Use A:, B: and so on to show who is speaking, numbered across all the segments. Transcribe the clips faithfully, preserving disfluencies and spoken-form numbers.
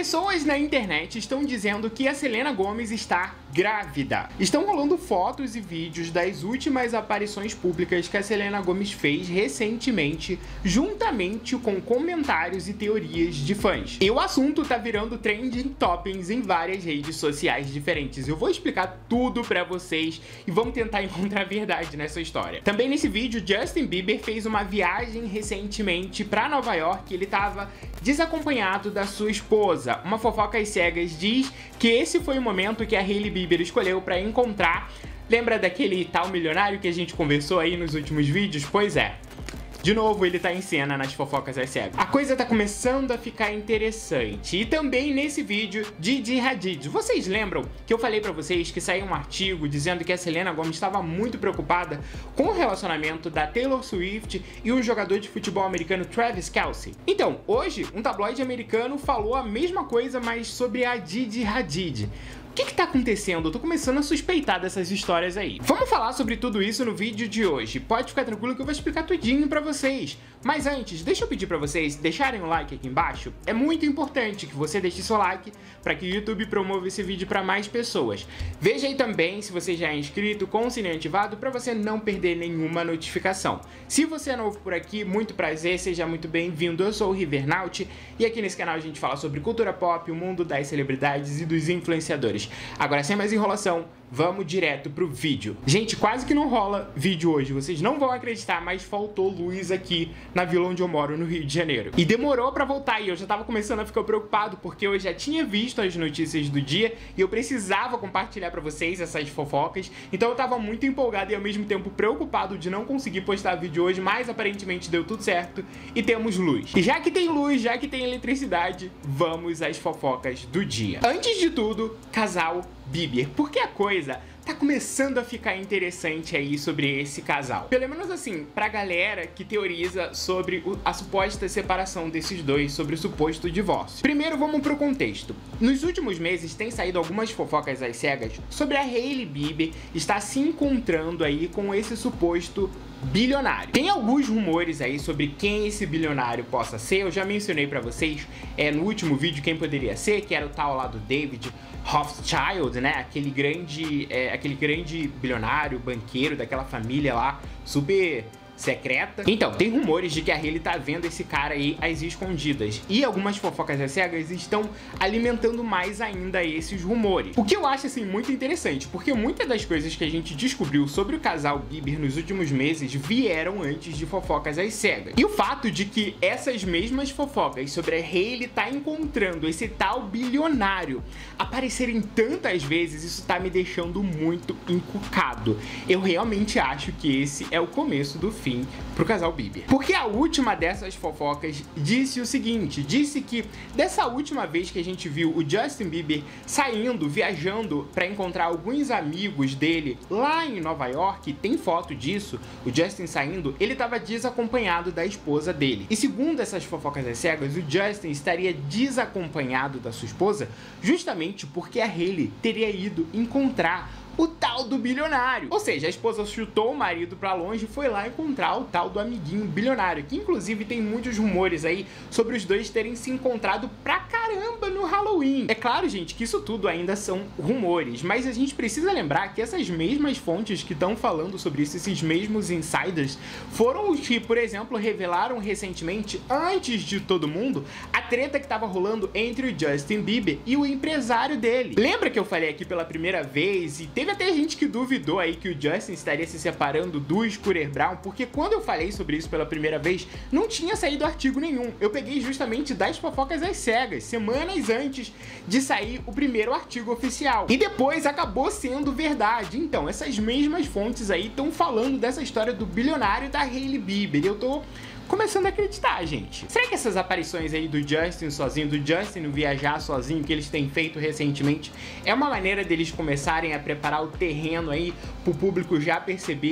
A: Pessoas na internet estão dizendo que a Selena Gomez está grávida. Estão rolando fotos e vídeos das últimas aparições públicas que a Selena Gomez fez recentemente, juntamente com comentários e teorias de fãs. E o assunto tá virando trending topics em várias redes sociais diferentes. Eu vou explicar tudo pra vocês e vamos tentar encontrar a verdade nessa história. Também nesse vídeo, Justin Bieber fez uma viagem recentemente pra Nova York. Ele tava desacompanhado da sua esposa. Uma fofoca às cegas diz que esse foi o momento que a Hailey Bieber escolheu para encontrar. Lembra daquele tal milionário que a gente conversou aí nos últimos vídeos? Pois é. De novo, ele tá em cena nas fofocas às cegas. A coisa tá começando a ficar interessante. E também nesse vídeo, Gigi Hadid. Vocês lembram que eu falei pra vocês que saiu um artigo dizendo que a Selena Gomez estava muito preocupada com o relacionamento da Taylor Swift e o jogador de futebol americano Travis Kelce? Então, hoje, um tabloide americano falou a mesma coisa, mas sobre a Gigi Hadid. O que que tá acontecendo? Eu tô começando a suspeitar dessas histórias aí. Vamos falar sobre tudo isso no vídeo de hoje. Pode ficar tranquilo que eu vou explicar tudinho pra vocês. Mas antes, deixa eu pedir pra vocês deixarem o like aqui embaixo. É muito importante que você deixe seu like pra que o YouTube promova esse vídeo pra mais pessoas. Veja aí também se você já é inscrito com o sininho ativado pra você não perder nenhuma notificação. Se você é novo por aqui, muito prazer, seja muito bem-vindo. Eu sou o Rivernaut e aqui nesse canal a gente fala sobre cultura pop, o mundo das celebridades e dos influenciadores. Agora, sem mais enrolação, vamos direto pro vídeo. Gente, quase que não rola vídeo hoje, vocês não vão acreditar, mas faltou luz aqui na vila onde eu moro, no Rio de Janeiro. E demorou pra voltar e eu já tava começando a ficar preocupado, porque eu já tinha visto as notícias do dia e eu precisava compartilhar pra vocês essas fofocas, então eu tava muito empolgado e ao mesmo tempo preocupado de não conseguir postar vídeo hoje, mas aparentemente deu tudo certo e temos luz. E já que tem luz, já que tem eletricidade, vamos às fofocas do dia. Antes de tudo, casal Bieber, porque a coisa tá começando a ficar interessante aí sobre esse casal. Pelo menos assim, pra galera que teoriza sobre o, a suposta separação desses dois, sobre o suposto divórcio. Primeiro, vamos pro contexto. Nos últimos meses tem saído algumas fofocas às cegas sobre a Hailey Bieber estar se encontrando aí com esse suposto bilionário. Tem alguns rumores aí sobre quem esse bilionário possa ser. Eu já mencionei pra vocês é, no último vídeo quem poderia ser, que era o tal lá do David Rothschild, né? Aquele grande, é, aquele grande bilionário, banqueiro daquela família lá, super secreta. Então, tem rumores de que a Hailey tá vendo esse cara aí às escondidas. E algumas fofocas às cegas estão alimentando mais ainda esses rumores. O que eu acho, assim, muito interessante, porque muitas das coisas que a gente descobriu sobre o casal Bieber nos últimos meses vieram antes de fofocas às cegas. E o fato de que essas mesmas fofocas sobre a Hailey tá encontrando esse tal bilionário aparecerem tantas vezes, isso tá me deixando muito encucado. Eu realmente acho que esse é o começo do fim pro casal Bieber. Porque a última dessas fofocas disse o seguinte, disse que dessa última vez que a gente viu o Justin Bieber saindo, viajando pra encontrar alguns amigos dele lá em Nova York, tem foto disso, o Justin saindo, ele tava desacompanhado da esposa dele. E segundo essas fofocas às cegas, o Justin estaria desacompanhado da sua esposa justamente porque a Hailey teria ido encontrar o tal do bilionário. Ou seja, a esposa chutou o marido pra longe e foi lá encontrar o tal do amiguinho bilionário, que inclusive tem muitos rumores aí sobre os dois terem se encontrado pra caramba no Halloween. É claro, gente, que isso tudo ainda são rumores, mas a gente precisa lembrar que essas mesmas fontes que estão falando sobre isso, esses mesmos insiders, foram os que, por exemplo, revelaram recentemente, antes de todo mundo, a treta que tava rolando entre o Justin Bieber e o empresário dele. Lembra que eu falei aqui pela primeira vez e teve até gente que duvidou aí que o Justin estaria se separando do Scooter Braun, porque quando eu falei sobre isso pela primeira vez, não tinha saído artigo nenhum. Eu peguei justamente das fofocas às cegas, semanas antes de sair o primeiro artigo oficial. E depois acabou sendo verdade. Então, essas mesmas fontes aí estão falando dessa história do bilionário da Hailey Bieber. Eu tô começando a acreditar, gente. Será que essas aparições aí do Justin sozinho, do Justin viajar sozinho, que eles têm feito recentemente, é uma maneira deles começarem a preparar o terreno aí pro público já perceber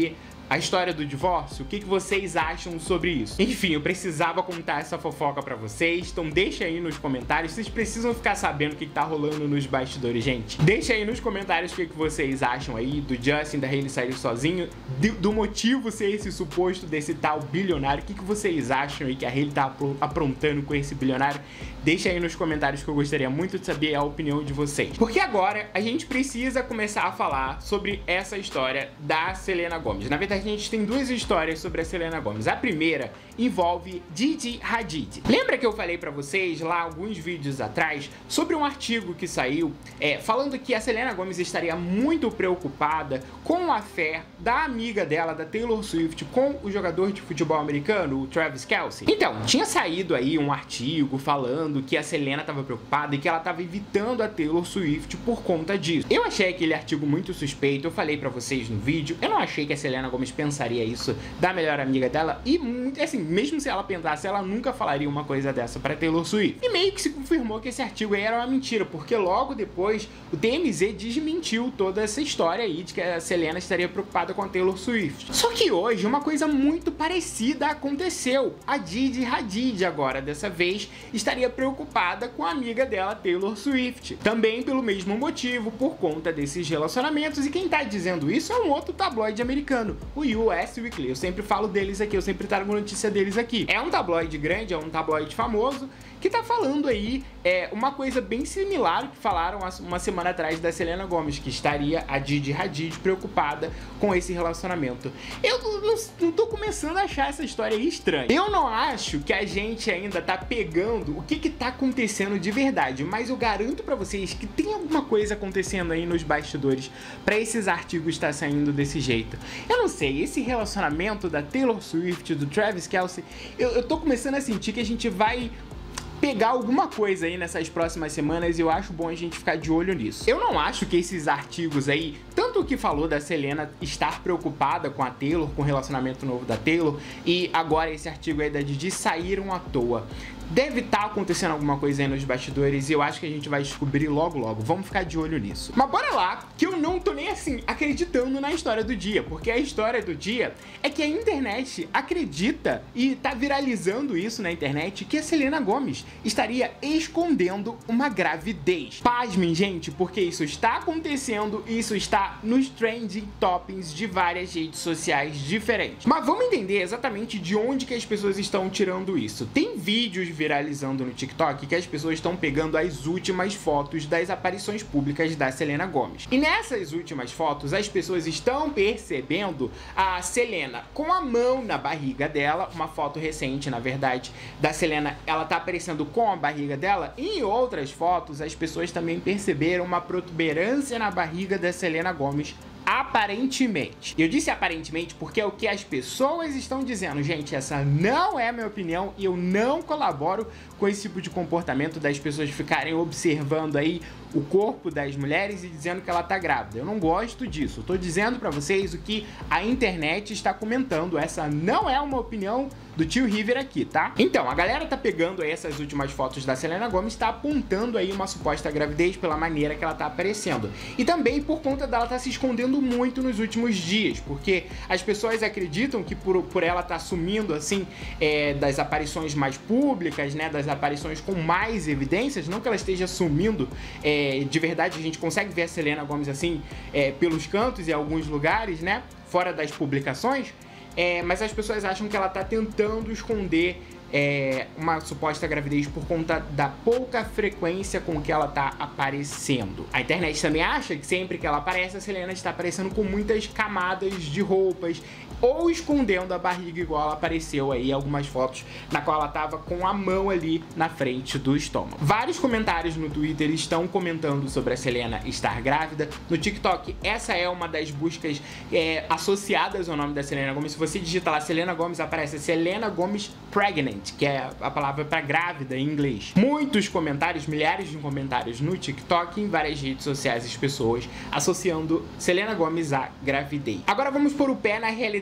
A: a história do divórcio? O que, que vocês acham sobre isso? Enfim, eu precisava contar essa fofoca pra vocês, então deixa aí nos comentários. Vocês precisam ficar sabendo o que, que tá rolando nos bastidores, gente. Deixa aí nos comentários o que, que vocês acham aí do Justin, da Hailey sair sozinho, do, do motivo ser esse suposto desse tal bilionário. O que, que vocês acham aí que a Hailey tá aprontando com esse bilionário? Deixa aí nos comentários que eu gostaria muito de saber a opinião de vocês. Porque agora a gente precisa começar a falar sobre essa história da Selena Gomez. Na verdade, a gente tem duas histórias sobre a Selena Gomez. A primeira envolve Gigi Hadid. Lembra que eu falei pra vocês lá alguns vídeos atrás sobre um artigo que saiu é, falando que a Selena Gomez estaria muito preocupada com a fé da amiga dela, da Taylor Swift, com o jogador de futebol americano, o Travis Kelce? Então, tinha saído aí um artigo falando que a Selena estava preocupada e que ela estava evitando a Taylor Swift por conta disso. Eu achei aquele artigo muito suspeito, eu falei pra vocês no vídeo, eu não achei que a Selena Gomez pensaria isso da melhor amiga dela e, assim, mesmo se ela pensasse, ela nunca falaria uma coisa dessa pra Taylor Swift. E meio que se confirmou que esse artigo aí era uma mentira, porque logo depois o T M Z desmentiu toda essa história aí de que a Selena estaria preocupada com a Taylor Swift. Só que hoje uma coisa muito parecida aconteceu. A Gigi Hadid agora, dessa vez, estaria preocupada com a amiga dela, Taylor Swift. Também pelo mesmo motivo, por conta desses relacionamentos. E quem tá dizendo isso é um outro tabloide americano, o U S Weekly. Eu sempre falo deles aqui, eu sempre trago notícia deles aqui. É um tabloide grande, é um tabloide famoso, que tá falando aí é, uma coisa bem similar que falaram uma semana atrás da Selena Gomez, que estaria a Gigi Hadid preocupada com esse relacionamento. Eu não, não tô começando a achar essa história aí estranha. Eu não acho que a gente ainda tá pegando o que que tá acontecendo de verdade, mas eu garanto pra vocês que tem alguma coisa acontecendo aí nos bastidores pra esses artigos estar saindo desse jeito. Eu não sei, esse relacionamento da Taylor Swift, do Travis Kelce, eu, eu tô começando a sentir que a gente vai pegar alguma coisa aí nessas próximas semanas e eu acho bom a gente ficar de olho nisso. Eu não acho que esses artigos aí, tanto o que falou da Selena estar preocupada com a Taylor, com o relacionamento novo da Taylor, e agora esse artigo aí da Gigi saíram à toa. Deve estar acontecendo alguma coisa aí nos bastidores e eu acho que a gente vai descobrir logo logo. Vamos ficar de olho nisso. Mas bora lá, que eu não tô nem assim acreditando na história do dia, porque a história do dia é que a internet acredita e tá viralizando isso na internet, que a Selena Gomez estaria escondendo uma gravidez. Pasmem, gente, porque isso está acontecendo e isso está nos trending toppings de várias redes sociais diferentes. Mas vamos entender exatamente de onde que as pessoas estão tirando isso. Tem vídeos viralizando no TikTok que as pessoas estão pegando as últimas fotos das aparições públicas da Selena Gomez. E nessas últimas fotos, as pessoas estão percebendo a Selena com a mão na barriga dela, uma foto recente, na verdade, da Selena, ela tá aparecendo com a barriga dela, e em outras fotos, as pessoas também perceberam uma protuberância na barriga da Selena Gomez, aparentemente. Eu disse aparentemente porque é o que as pessoas estão dizendo. Gente, essa não é a minha opinião e eu não colaboro com esse tipo de comportamento das pessoas ficarem observando aí o corpo das mulheres e dizendo que ela tá grávida. Eu não gosto disso. Eu tô dizendo pra vocês o que a internet está comentando. Essa não é uma opinião do tio River aqui, tá? Então, a galera tá pegando aí essas últimas fotos da Selena Gomez, tá apontando aí uma suposta gravidez pela maneira que ela tá aparecendo. E também por conta dela tá se escondendo muito nos últimos dias, porque as pessoas acreditam que por, por ela tá sumindo, assim, é, das aparições mais públicas, né, das aparições com mais evidências, não que ela esteja sumindo, é, de verdade, a gente consegue ver a Selena Gomez, assim, é, pelos cantos e alguns lugares, né, fora das publicações, é, mas as pessoas acham que ela tá tentando esconder É, uma suposta gravidez por conta da pouca frequência com que ela tá aparecendo. A internet também acha que sempre que ela aparece, a Selena está aparecendo com muitas camadas de roupas ou escondendo a barriga, igual ela apareceu aí em algumas fotos na qual ela tava com a mão ali na frente do estômago. Vários comentários no Twitter estão comentando sobre a Selena estar grávida. No TikTok, essa é uma das buscas é, associadas ao nome da Selena Gomez. Se você digita lá Selena Gomez, aparece Selena Gomez Pregnant, que é a palavra para grávida em inglês. Muitos comentários, milhares de comentários no TikTok e em várias redes sociais, as pessoas associando Selena Gomez à gravidez. Agora vamos pôr o pé na realidade.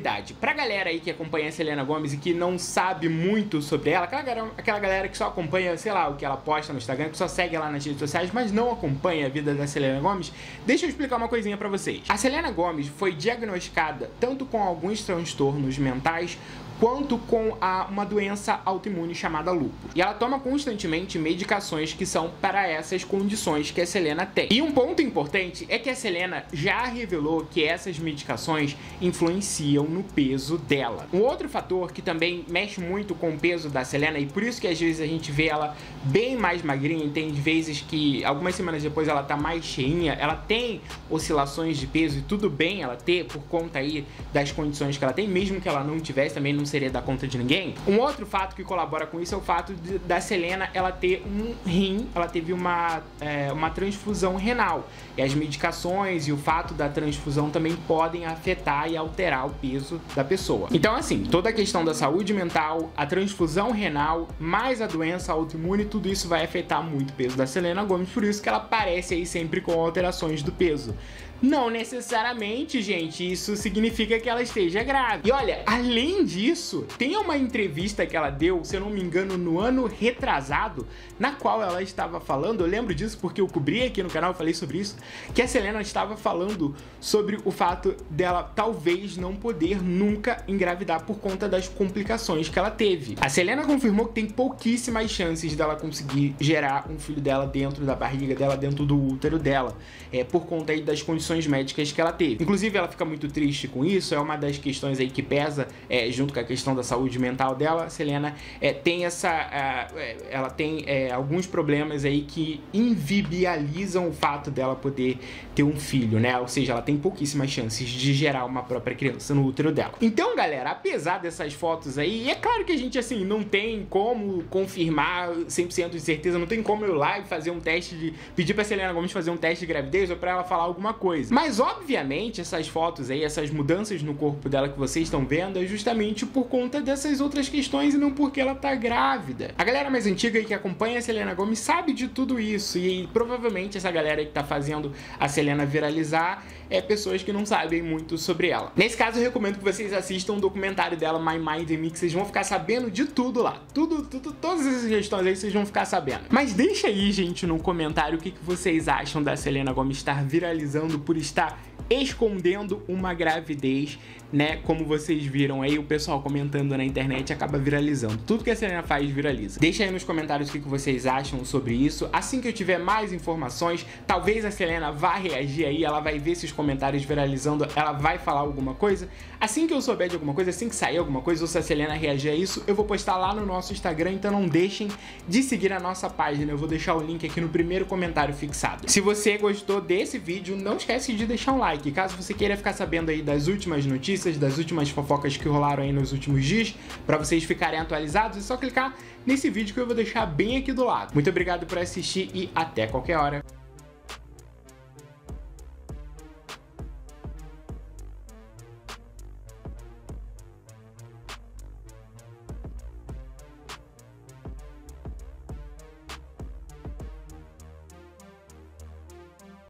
A: verdade, pra galera aí que acompanha a Selena Gomez e que não sabe muito sobre ela, aquela galera, aquela galera que só acompanha, sei lá, o que ela posta no Instagram, que só segue ela nas redes sociais, mas não acompanha a vida da Selena Gomez, deixa eu explicar uma coisinha pra vocês. A Selena Gomez foi diagnosticada tanto com alguns transtornos mentais, quanto com a, uma doença autoimune chamada lúpus. E ela toma constantemente medicações que são para essas condições que a Selena tem. E um ponto importante é que a Selena já revelou que essas medicações influenciam no peso dela. Um outro fator que também mexe muito com o peso da Selena, e por isso que às vezes a gente vê ela bem mais magrinha, e tem vezes que algumas semanas depois ela tá mais cheinha, ela tem oscilações de peso, e tudo bem ela ter por conta aí das condições que ela tem, mesmo que ela não tivesse, também não seria dar conta de ninguém. Um outro fato que colabora com isso é o fato de, da Selena ela ter um rim, ela teve uma, é, uma transfusão renal, e as medicações e o fato da transfusão também podem afetar e alterar o peso da pessoa. Então assim, toda a questão da saúde mental, a transfusão renal, mais a doença autoimune, tudo isso vai afetar muito o peso da Selena Gomez, por isso que ela aparece aí sempre com alterações do peso. Não necessariamente, gente, isso significa que ela esteja grávida. E olha, além disso, tem uma entrevista que ela deu, se eu não me engano, no ano retrasado, na qual ela estava falando, eu lembro disso porque eu cobri aqui no canal, eu falei sobre isso, que a Selena estava falando sobre o fato dela talvez não poder nunca engravidar por conta das complicações que ela teve. A Selena confirmou que tem pouquíssimas chances dela conseguir gerar um filho dela dentro da barriga dela, dentro do útero dela, é, por conta aí das condições médicas que ela teve. Inclusive, ela fica muito triste com isso, é uma das questões aí que pesa, é, junto com a questão da saúde mental dela. A Selena é, tem essa... É, ela tem é, alguns problemas aí que inviabilizam o fato dela poder ter um filho, né? Ou seja, ela tem pouquíssimas chances de gerar uma própria criança no útero dela. Então, galera, apesar dessas fotos aí, é claro que a gente, assim, não tem como confirmar cem por cento de certeza, não tem como eu ir lá e fazer um teste de... pedir pra Selena Gomez fazer um teste de gravidez ou pra ela falar alguma coisa. Mas, obviamente, essas fotos aí, essas mudanças no corpo dela que vocês estão vendo é justamente por conta dessas outras questões e não porque ela tá grávida. A galera mais antiga aí que acompanha a Selena Gomez sabe de tudo isso, e provavelmente essa galera que tá fazendo a Selena viralizar é pessoas que não sabem muito sobre ela. Nesse caso, eu recomendo que vocês assistam o documentário dela, My Mind and Me, que vocês vão ficar sabendo de tudo lá. Tudo, tudo, todas essas questões aí vocês vão ficar sabendo. Mas deixa aí, gente, no comentário o que, que vocês acham da Selena Gomez estar viralizando por estar escondendo uma gravidez, né? Como vocês viram aí, o pessoal comentando na internet acaba viralizando. Tudo que a Selena faz viraliza. Deixa aí nos comentários o que vocês acham sobre isso. Assim que eu tiver mais informações, talvez a Selena vá reagir aí, ela vai ver esses comentários viralizando, ela vai falar alguma coisa. Assim que eu souber de alguma coisa, assim que sair alguma coisa, ou se a Selena reagir a isso, eu vou postar lá no nosso Instagram, então não deixem de seguir a nossa página. Eu vou deixar o link aqui no primeiro comentário fixado. Se você gostou desse vídeo, não esquece de deixar um like. Caso você queira ficar sabendo aí das últimas notícias, das últimas fofocas que rolaram aí nos últimos dias, para vocês ficarem atualizados, é só clicar nesse vídeo que eu vou deixar bem aqui do lado. Muito obrigado por assistir e até qualquer hora.